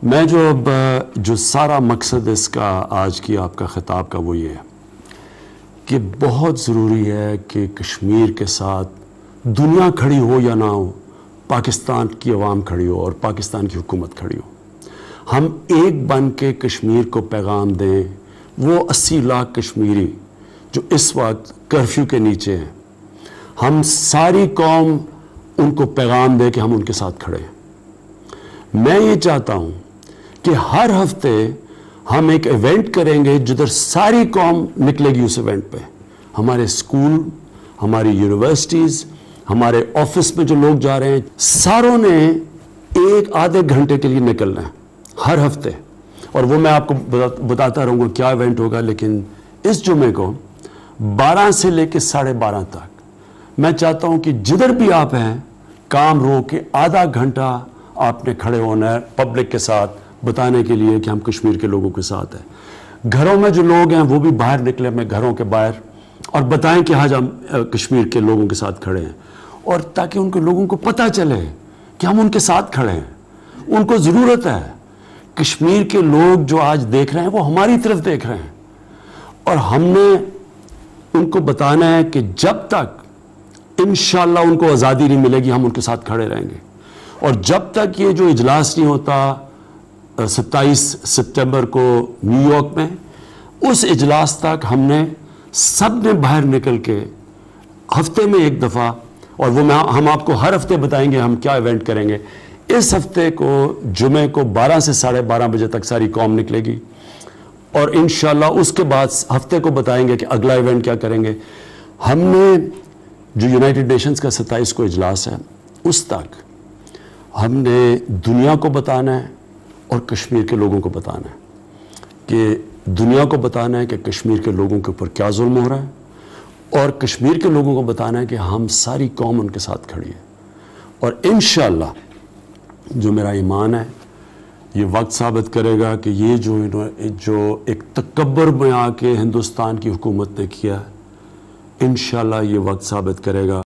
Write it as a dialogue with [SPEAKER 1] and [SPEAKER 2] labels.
[SPEAKER 1] میں جو سارا مقصد اس کا آج کی آپ کا خطاب کا وہ یہ ہے کہ بہت ضروری ہے کہ کشمیر کے ساتھ دنیا کھڑی ہو یا نہ ہو، پاکستان کی عوام کھڑی ہو اور پاکستان کی حکومت کھڑی ہو، ہم ایک بن کے کشمیر کو پیغام دیں۔ وہ 80 لاکھ کشمیری جو اس وقت کرفیو کے نیچے ہیں، ہم ساری قوم ان کو پیغام دے کہ ہم ان کے ساتھ کھڑے ہیں۔ میں یہ چاہتا ہوں کہ ہر ہفتے ہم ایک ایونٹ کریں گے جدھر ساری قوم نکلے گی اس ایونٹ پہ۔ ہمارے اسکول، ہماری یونیورسٹیز، ہمارے آفس میں جو لوگ جا رہے ہیں، ساروں نے ایک آدھے گھنٹے کے لیے نکلنا ہے ہر ہفتے، اور وہ میں آپ کو بتاتا رہوں گا کیا ایونٹ ہوگا۔ لیکن اس جمعے کو 12 سے لے کے 12:30 تک میں چاہتا ہوں کہ جدھر بھی آپ ہیں کام روک کے آدھا گھنٹہ آپ نے کھڑے ہونا ہے پبلک کے ساتھ بتانے کے لیے کہ ہم کشمیر کے لوگوں کے ساتھ ہیں۔ گھروں میں جو لوگ ہیں وہ بھی باہر نکلے اپنے گھروں کے باہر اور بتائیں کہ آج ہم کشمیر کے لوگوں کے ساتھ کھڑے ہیں، اور تاکہ ان کے لوگوں کو پتہ چلے کہ ہم ان کے ساتھ کھڑے ہیں۔ ان کو ضرورت ہے، کشمیر کے لوگ جو آج دیکھ رہے ہیں وہ ہماری طرف دیکھ رہے ہیں، اور ہم نے ان کو بتانا ہے کہ جب تک انشاءاللہ ان کو آزادی نہیں ملے گی ہم ان کے ساتھ کھڑے رہیں گے۔ اور جب تک یہ جو اجلاس نہیں ہوتا 27 ستمبر کو نیو یارک میں، اس اجلاس تک ہم نے سب نے باہر نکل کے ہفتے میں ایک دفعہ، اور وہ ہم آپ کو ہر ہفتے بتائیں گے ہم کیا ایونٹ کریں گے۔ اس ہفتے کو جمعے کو 12 سے 12:30 بجے تک ساری قوم نکلے گی، اور انشاءاللہ اس کے بعد ہفتے کو بتائیں گے کہ اگلا ایونٹ کیا کریں گے۔ ہم نے جو یونائٹڈ نیشنز کا 27 کو اجلاس ہے اس تک ہم نے دنیا کو بتانا ہے اور کشمیر کے لوگوں کو بتانا ہے، کہ دنیا کو بتانا ہے کہ کشمیر کے لوگوں کے اوپر کیا ظلم ہو رہا ہے، اور کشمیر کے لوگوں کو بتانا ہے کہ ہم ساری قوم ان کے ساتھ کھڑی ہے۔ اور انشاءاللہ جو میرا ایمان ہے یہ وقت ثابت کرے گا کہ یہ جو ایک تکبر میں آ کے ہندوستان کی حکومت نے کیا ہے، انشاءاللہ یہ وقت ثابت کرے گا